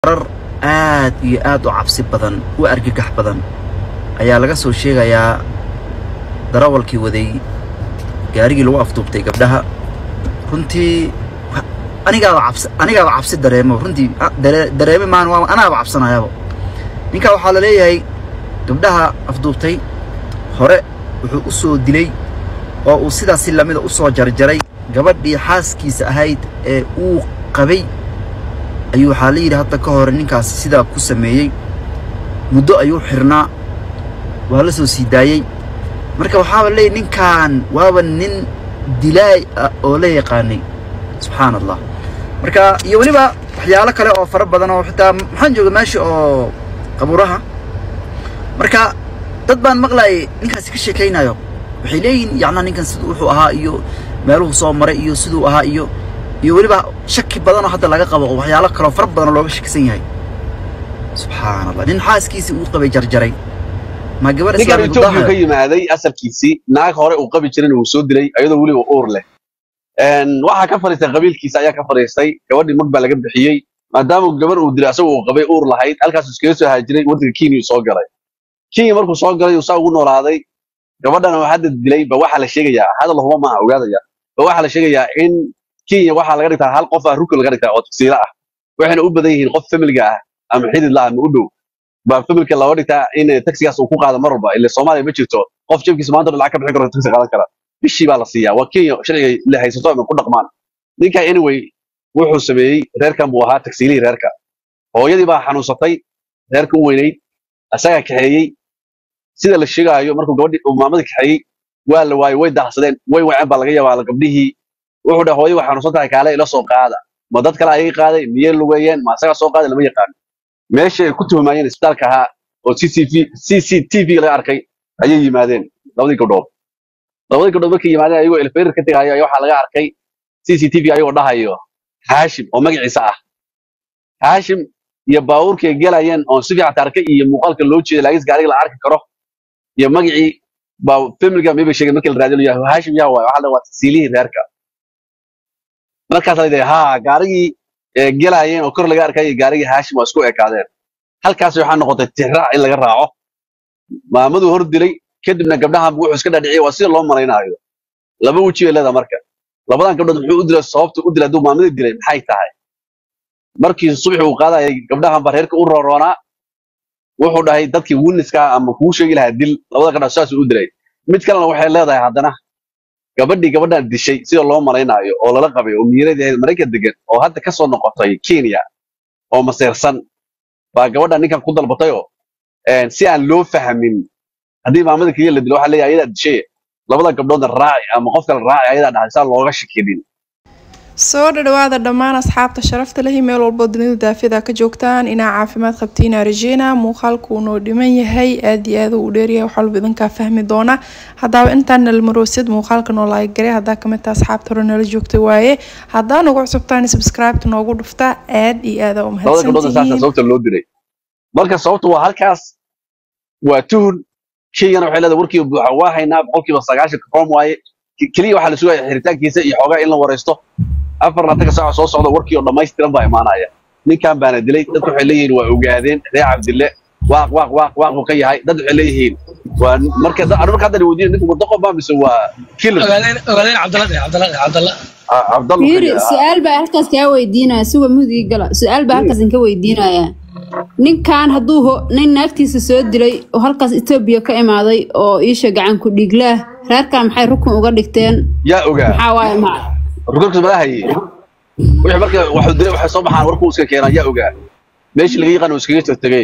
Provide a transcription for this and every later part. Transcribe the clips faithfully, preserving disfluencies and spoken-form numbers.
قرار aad iyo aad u cabsi badan u argagax badan ayaa laga soo sheegayaa darawalkii waday gaarigii lagu afduubtay gabdhaha runtii aniga cabsi aniga cabsi dareemo runtii dareemo maan waa ana cabsanaayaba ninka waxa la leeyahay gabdhaha afduubtay hore wuxuu u soo dilay oo uu sidaas lamida u soo jarjaray gabadhii xaaskiisa ahayd ee uu qabay ayuu waxa la yiri hadda ka hor ninkaas sida ku sameeyay muddo ayuu xirnaa waa la soo sidaayay marka waxa la leeyahay ninkan waaba nin dilay oo la yaqaanay subhanallah marka iyo waliba waxyaalo kale oo fara badan oo xitaa maxaan joogaa meesha oo qaburaha marka dad baan maqlay ninkaas ka sheekaynayo waxay leeyihiin yacna ninkan sidoo wuxuu ahaa iyo meeluhu soo maray iyo sidoo ahaa iyo iyo waliba shaki badan oo hadda laga qabo waxyaalo kale oo fara badan looga shakisan yahay subhanallah nin xaaskiisa uu qabay jarjaray ma gabar islaamid uu ka yimaaday asarkiisi naag hore uu qabi jiray uu soo dilay ayadoo waliba uur leh een waxa ka fariistay qabiilkiisa ayaa ka fariistay gabadhii mag baa laga bixiyay maadaama gabar uu dilay asagoo uu qabay uur lahayd halkaas iskaga soo haajiray waddanka Kenya soo galay Kenya markuu soo galay uu saa ugu noolaaday gabadhana waxa hadda dilay ba waxa la sheegayaa hada lahuma ma ogaadaya ba waxa la sheegayaa in Kenya waxa laga dhigtaa hal qof ah rukun laga dhigtaa oo tafsiila ah waxayna u badan yihiin qof familiga ah ama xidid la ama u dhow ba familka la wadhigtaa in taxigaas uu ku qaado marba ilaa Soomaaliya ma jirto qof jabkiisa maanta lacag ka bixin karo taxi qaadan kara bishii baa la siiyaa waa Kenya sharciga la haysato ama ku dhaqmaan ninka anyway wuxuu sameeyay reerkan buu ahaa taxiilii reerka hooyadii baa xanuunsatay reerka u weynayd asaga kaxeeyay sida la sheegayo markuu gabadhii uu maamada kaxeeyay waa la waayay way daahsadeen way waceen baa laga yaabaa gabdhihii wuxuu dhahay hooyadii waxaa xanuunsantahay kaale ila soo qaada ma dad kale ayay qaaday miyay lugeeyeen ma asaga soo qaaday lama yaqaan meesha ay ku tuhumayeen isbitaalka ahaa oo C C T V laga arkay ayay yimaadeen labadii gabdhood labadii gabdhood markay yimaadeen ayagoo elfeerir ka tagayo ayaa waxa laga arkay C C T V ayagoo dhahayo Haashim oo magaciisa ah Haashim iyo baawurkay galayeen oo si fiican tarka iyo muuqaalka loo jeeday laagis gaariga la arki karo iyo magacii baa familka meeba sheegay markii la raadinayo Haashim yaa waxa la waa tasiilihii reerka markaas ay leedahay ha gaarigii galayeen oo kor laga arkay gaarigii Haashim waa isku ekaadeen halkaas waxa noqotay tiraac in laga raaco maamadu hor dilay kadibna gabdhaha wuxuu iska dhadhiciyay waa sida loo malaynayo laba waji ay leedahay marka labadan gabdhood wuxuu u dilay sababta u dilay duu maamada dilay maxay tahay markii subax uu qaaday gabdhaha bareerka u rooroona wuxuu dhahay dadkii wuniska ama kuu sheegi lahaa dil labada gabdhood saas u dilay mid kalena waxay leedahay haddana gabadhii gabadhan dishay sida loo malaynayo oo lala qabay oo miiradii Mareykanka degan oo hadda ka soo noqotay Kenya oo maseersan baa gabadhan ninkan ku dalbatay oo een si aan loo fahmin hadii maamada kaliya la dilo waxa leeyahay ayada dishay labada gabdhood raaci ama qof kale raaci ayada dhaxaysan looga shakidin soo dhawaada dhammaan asxaabta sharafta leh meel walba dunida daafida ka joogtaan ina caafimaad qabtiin arjina muuqaalku noo dhiman yahay aad iyo aad u dheeriyahay waxa walba idinka fahmi doona hadaba intaan nal maroosid muuqaalka noo like garay hadaa kamid taas asxaabta hore nala joogtay waaye hadaa nagu cusubtaan subscribe noogu dhufta aad iyo aad u mahadsantihiin sababta loo diray marka sababtu waa halkaas waa tuhun shaygan waxa leedahay warkii buuxa waa haynaa boqolkiiba sagaashan qoom waaye kaliya waxa la sugayaa xiritaankiisa iyo xogaa in la wareysto afar la taga saac soo socda warkii oo dhamaystiran baa imaanaya ninkan baana dilay dadku waxay leeyihiin waa ogaadeen reer Cabdille waaq waaq waaq waaq uu ka yahay dad waxay leeyihiin waa marka anu marka hadda wadiin ninku wadaqo baa mise waa killer ogaadeen ogaadeen Cabdalla Cabdalla Cabdalla Cabdalla yiri su'aal baa halkaas ka weydiinaya suuba mudii gala su'aal baa halkaas ka weydiinaya ninkan haduu nin naagtiisa soo dilay oo halkaas Ethiopia ka imaaday oo iisha gacan ku dhigla reerkan maxay rukun uga dhigteen yaa ogaa maxaa waaye ma rukun ma lahaye wixii marka waxa dilay waxa soo baxaan warku iska keenay yaa ogaa meeshii laga yaqaan iskaga tagay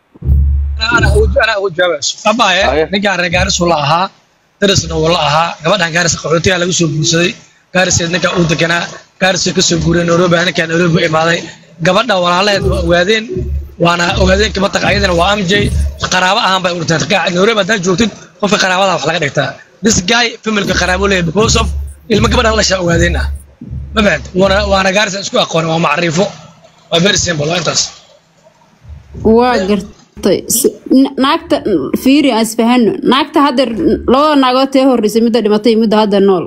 ana ana u jawaab sabaaye ninka reegaaris uu lahaa darisna uu lahaa gabadhan gaaris qaxootiga lagu soo guursaday gaaris ninka uu deganaa gaaris ka soo guuray Nairobi ninka Nairobi imaaday gabadha walaaleed waa ogaadeen waana ogaadeen kama taqaayadana waa M J qaraabo ahaan bay urtay qaac Nairobi hadaa joogtid qofka qaraabada wax laga dhigtaa this guy familka qaraabo leeyahay because of ilma gabadha la shaa ogaadeenna ma bad wana wana gaaris isku aqoon waa macrifo waa very simple intaas waa gartay naagta fiiri asfahano naagta hadda laba naagood ee horeysay mid dhimatay mid hadda nool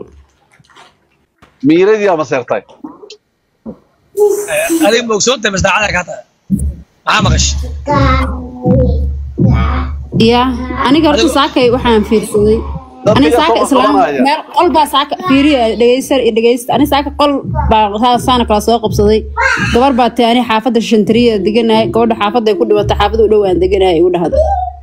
miiradii ama seertay adiga ma soo tamasdaacada ka tahay عامش يا أنا قررت ساكي وحنا في السوي أنا ساكي إسلام قلب ساكي فيري دقيسر دقيس أنا ساكي قلب هذا سانة كلا سوق بصدي قبل بعد تاني حافظ الشنترية دقنا قبل حافظ يكون وقت حافظ ولو دقنا يقول هذا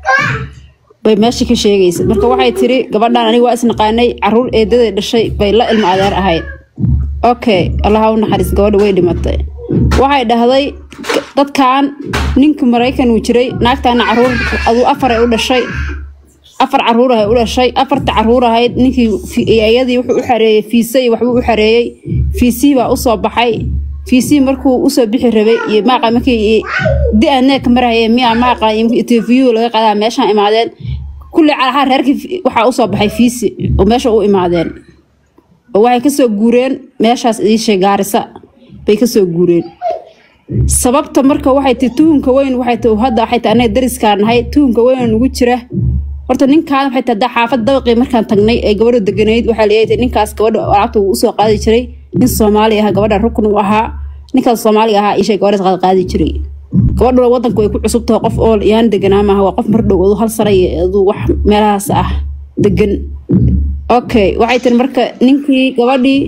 بمشي كشيء جيس مركب واحد تري قبل أنا وقت نقاني عرول إيه الشيء بيلا المعذر هاي أوكي الله هون حريص قبل ويدي متى واحد هذي dad kaan ninka Mareykan uu jiray naagtaana caruur adu afar ay u dhashay afar caruur ah u dhashay afarta caruur ahayd ninkii ayadii wuxuu u xareeyay fiisay waxbuu u xareeyay fiisi baa u soo baxay fiisi markuu u soo bixi rabay iyo maaqa markii diana kamarayay miya maaqa interview laga qadaa meesha imaadeen kulli calaha reerkii waxa u soo baxay fiisi oo meesha u imaadeen oo waxay ka soo guureen meeshaas idin Gaarisa bay ka soo guureen sababta marka waxay tuunka weyn waxay tuu hadda xayta anay dariskaan ahay tuunka weyn ugu jira horta ninkaan waxay taa xaafad dabaqi markaan tagnay ee gabadha deganeed waxa leeyahay ninkaas gabadha lacagta uu soo qaadi jiray nin Soomaali ah gabadha rukun u ahaa ninkaas Soomaali ah ishay gabadha qaad qaadi jiray gabadha wadanku way ku cusubtahay qof oo yaan deganaa ma waa qof mar dhow hal saray adu wax meelahaas ah degan okay waxay tir marka ninkii gabadhii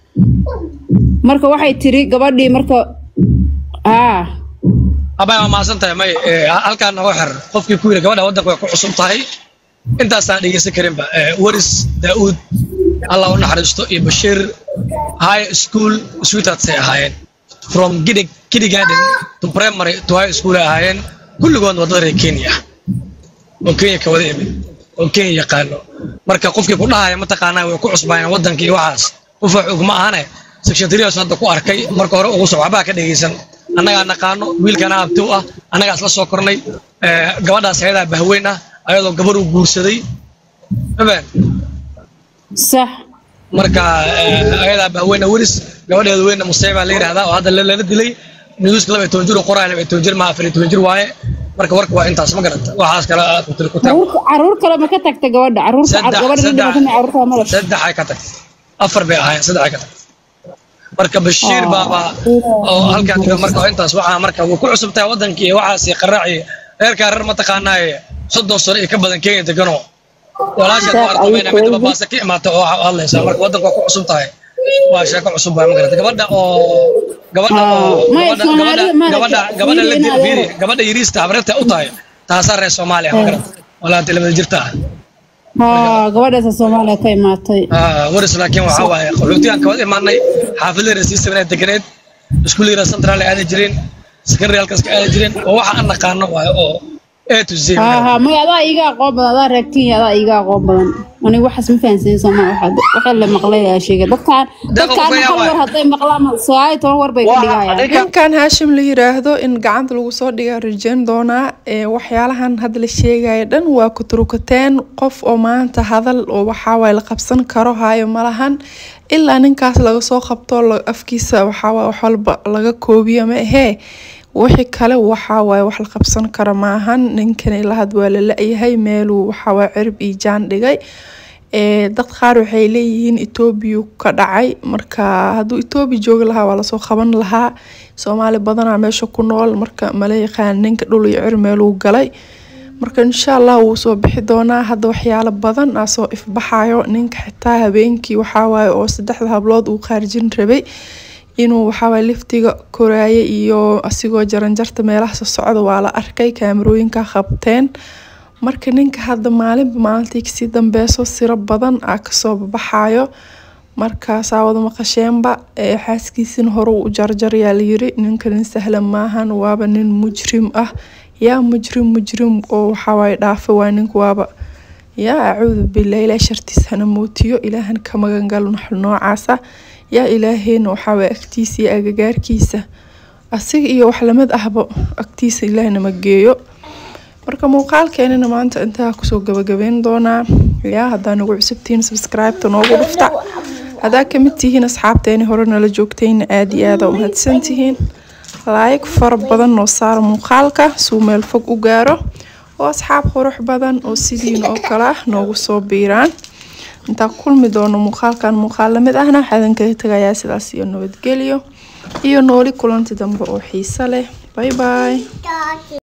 marka waxay tiri gabadhii marka آه. أبا ما سنتي ما هل كان نوحر قف كويل كمان ودك ويكون عصم طهي أنت أصلا ديجي سكرين بقى ورث داود الله ونحرسته بشير هاي سكول سويتات سي هاين from كيدي كيدي جاردن to primary to high school هاين كل جوان وضر كينيا وكينيا كودي من وكينيا قالوا مركا قف كلها هاي متقانا ويكون عصبين ودن كي وعاس وفعوا ما أنا سكشتريا صندوق ku arkay marka hore ugu soo waxba ka dhageysan anaga naqaano wiilkana abtu ah anaga isla soo kornay ee gabadhaas ayada bahweena ayadoo gabar u guursaday habeen sax marka ayada bahweena waris gabadheedu weena musayba la yiraahdaa oo hadda la dilay news laba iyo toban jir qoraal laba iyo toban jir ma afar iyo toban jir waaye marka warka waa intaas ma garanta waxaas kala ku tir ku taag caruur kale ma ka tagtay gabadha caruur gabadha dhintay caruur ma la saddex ay ka tagtay afar bay ahaayeen saddex ay ka tagtay marka Bashiir baba oo halkaan diga marka intaas waxa marka uu ku cusubtay wadankii waxa si qaraaci reerka reer ma taqaanay soddon sano ka badan Kenya degano walaasha waartameyna mid ba baasaki imaata oo Allah isla marka wadanka ku cusubtay waa sheeko cusub baa magarata gabadha oo gabadha gabadha gabadha gabadha la dilbiiri gabadha yiriista habrta u tahay taas reer Soomaaliya magarata wala tilada jirta ها قبل الصومالية كي ماتي آه ورس لكن وحواي قلتي أنك وين ماني حافظ الرئيس من الدكانات سكولي رسنترال على جرين سكري الكاس على جرين وواحد أنا كانوا أو إيه تزين ها ها ما يلا إيجا قبل هذا ركين يلا إيجا قبل أنا واحد اسمه فانسي سما واحد وخلى مقلة شيء دكان دكان حور هذا مقلة سواي تنور بيقولي إن كان هاشم لي راهدو إن قعد لو صار ديار رجال دونا وحيالهن هذا الشيء جيدا وكتركتين قف أمان هذا وحاول قبسن كره هاي ملهن إلا إن كاس لو صار خبطوا أفكيسة وحاول وحلب لقى كوبيا ما هي وحي كله وحاوي وحل قبسن كره maahan ninkan ilaa had waa la leeyahay meel uu waxa cirib iyo jaan dhigay ee dad qaar waxay leeyihiin Ethiopia ka dhacay marka haduu Ethiopia joog lahaa waa la soo qaban lahaa Soomaali badan ah meesha ku nool marka maleeyqaan ninka dhul iyo cirib meel uu galay marka insha Allah uu soo bixi doonaa hadda waxyaalo badan ah soo ifbaxayo ninka xitaa habeenkii waxa waay oo saddexda hablood uu qaarjin rabay inuu waxa liftiga koraaya iyo asigoo jaranjarta meelaha soo socdo waa la arkay kaamirooyinka qabteen marka ninka hadda maalin maalintii si dambeeso siro badan ah ka soo baxayo marka saawada maqasheenba ee xaaskiisin hore u jarjar yaa la yiri ninkan sahlan maahan waaba nin mujrim ah yaa mujrim mujrim oo waxa way dhaafay waa ninku waaba yaa acuudu billahi la shartiisana mootiyo ilaahan ka magan galno noocaasa yaa ilaahayna waxa way agtiisa iyo agagaarkiisa asiga iyo wax lamid ahba agtiisa ilaahna ma geeyo marka muuqaalkeenina maanta inta ku soo gabagabeyn doona yaa hadaan ugu cusubtiin subscribe to noogu dhufta hadaa ka mid tihiin asxaabteena hore nala joogtayna aad iyo aad u mahadsantihiin like far badan oo saar muuqaalka soo meel fog u gaaro oo asxaab qurux badan oo sidiin oo kala noogu soo biiraan inta kulmi doono muuqaalkan muuqaal lamid ahna waxaan ka tagayaa sidaas iyo nabadgelyo iyo nooli kulanti dambe oo xiiso leh باي باي.